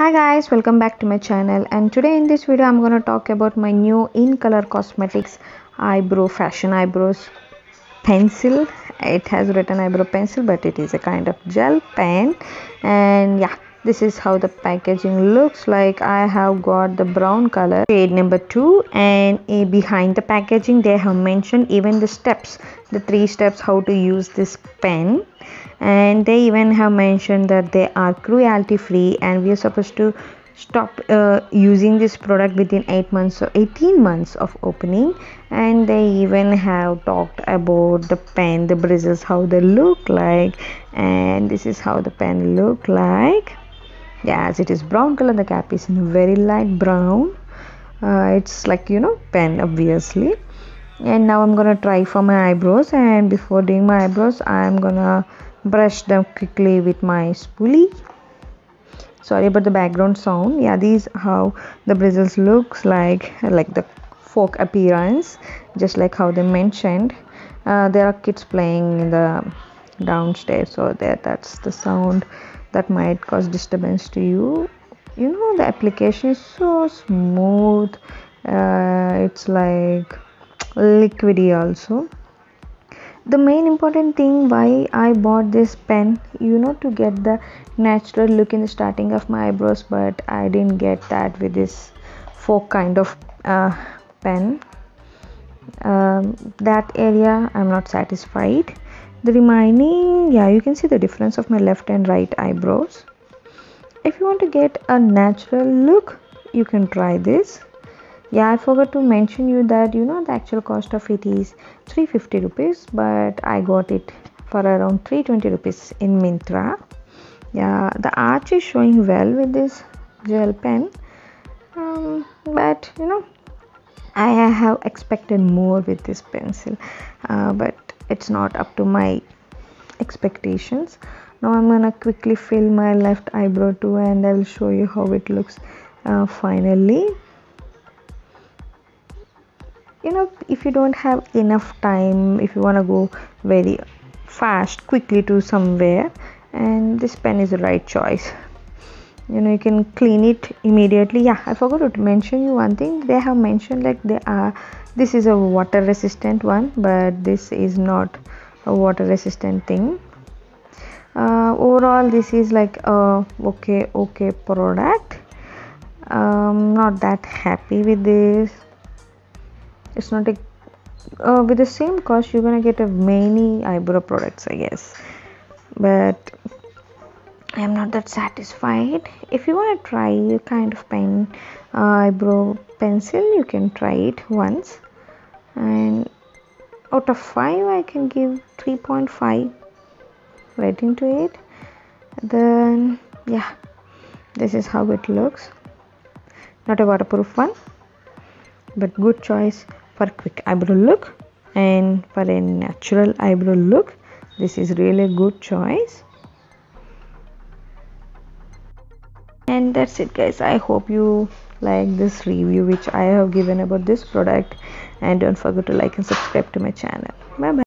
Hi guys, welcome back to my channel, and today in this video I'm going to talk about my new In Color Cosmetics eyebrow fashion eyebrows pencil. It has written eyebrow pencil, but it is a kind of gel pen. And yeah, this is how the packaging looks like. I have got the brown color shade number 2, and behind the packaging they have mentioned even the steps, the 3 steps how to use this pen. And they even have mentioned that they are cruelty free, and we are supposed to stop using this product within 8 months or 18 months of opening. And they even have talked about the pen, the bristles, how they look like. And this is how the pen look like. Yes, it is brown color. The cap is in a very light brown. It's like, pen obviously. And now I'm gonna try for my eyebrows, and before doing my eyebrows I'm gonna brush them quickly with my spoolie. Sorry about the background sound. Yeah, these how the bristles looks like the folk appearance, just like how they mentioned. There are kids playing in the downstairs, so that's the sound that might cause disturbance to you. The application is so smooth. It's like liquidy also. The main important thing why I bought this pen, to get the natural look in the starting of my eyebrows, but I didn't get that with this folk kind of pen. That area I'm not satisfied. The remaining, yeah, you can see the difference of my left and right eyebrows. If you want to get a natural look, you can try this. Yeah, I forgot to mention you that the actual cost of it is 350 rupees, but I got it for around 320 rupees in Myntra. Yeah, the arch is showing well with this gel pen, but I have expected more with this pencil, but it's not up to my expectations. Now I'm gonna quickly fill my left eyebrow too, and I will show you how it looks finally. If you don't have enough time, if you want to go very fast quickly to somewhere, and this pen is the right choice. You can clean it immediately. Yeah, I forgot to mention you one thing. They have mentioned like this is a water resistant one, but this is not a water resistant thing. Overall this is like a okay product. Not that happy with this. It's not a with the same cost you're gonna get a many eyebrow products, I guess, but I am not that satisfied. If you want to try a kind of pen, eyebrow pencil, you can try it once, and out of 5 I can give 3.5 rating to it. Then yeah, this is how it looks. Not a waterproof one, but good choice for a quick eyebrow look and for a natural eyebrow look. This is really a good choice. And that's it guys, I hope you like this review which I have given about this product, and don't forget to like and subscribe to my channel. Bye bye.